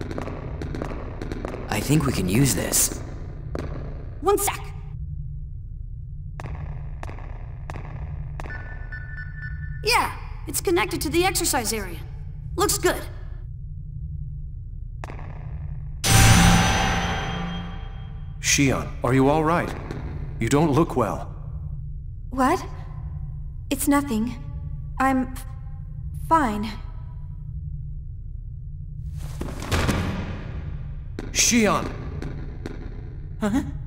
I think we can use this. One sec. Yeah, it's connected to the exercise area. Looks good. Shion, are you all right? You don't look well. What? It's nothing. I'm fine. Shion! Huh?